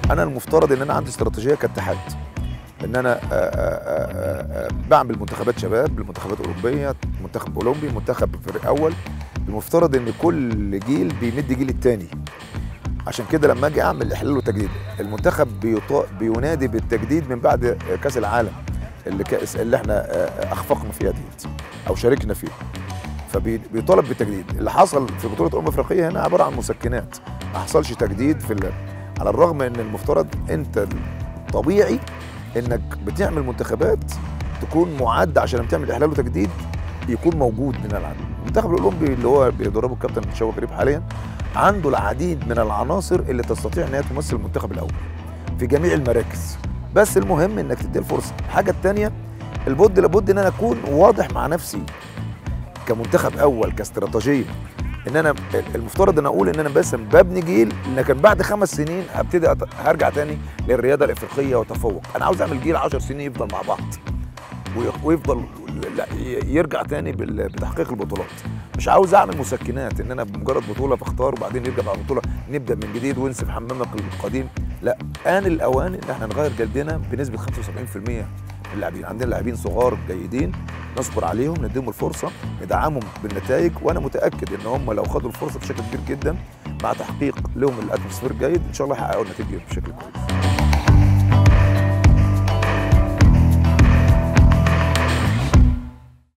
انا المفترض ان انا عندي استراتيجيه كاتحاد، ان انا بعمل منتخبات شباب، المنتخبات الاوروبيه، منتخب اولمبي، منتخب فريق اول. المفترض ان كل جيل بيمد جيل الثاني. عشان كده لما اجي اعمل احلال وتجديد، المنتخب بينادي بالتجديد من بعد كاس العالم اللي احنا اخفقنا فيها ديت او شاركنا فيها، فبيطالب بالتجديد. اللي حصل في بطوله افريقيه هنا عباره عن مسكنات، ما حصلش تجديد في على الرغم ان المفترض انت طبيعي انك بتعمل منتخبات تكون معد عشان لما تعمل احلال وتجديد يكون موجود من العدد. المنتخب الاولمبي اللي هو بيدربه الكابتن شوقي غريب حاليا عنده العديد من العناصر اللي تستطيع ان هي تمثل المنتخب الاول في جميع المراكز، بس المهم انك تدي الفرصه. الحاجه الثانيه لابد ان انا اكون واضح مع نفسي كمنتخب اول كاستراتيجيه، ان انا المفترض ان اقول ان انا بس ببني جيل، لكن بعد 5 سنين هرجع تاني للرياضه الافريقيه واتفوق. انا عاوز اعمل جيل 10 سنين يفضل مع بعض ويفضل يرجع تاني بتحقيق البطولات. مش عاوز اعمل مسكنات ان انا بمجرد بطوله بختار وبعدين نرجع بعد البطوله نبدا من جديد وننسف حمامك القديم. لا، آن الاوان ان احنا نغير جلدنا بنسبه 75% من اللاعبين. عندنا لاعبين صغار جيدين نصبر عليهم، نديهم الفرصه، ندعمهم بالنتائج، وانا متاكد ان هم لو خدوا الفرصه بشكل كبير جدا مع تحقيق لهم الاتموسفير الجيد ان شاء الله يحققوا النتيجه بشكل كويس.